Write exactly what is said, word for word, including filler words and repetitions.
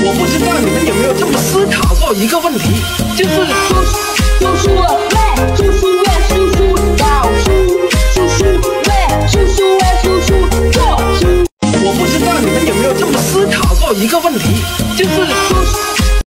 我不知道你们有没有这么思考过一个问题，就是叔叔叔喂，叔叔喂，叔叔老叔，叔叔喂，叔叔喂，叔叔做叔。我不知道你们有没有这么思考过一个问题，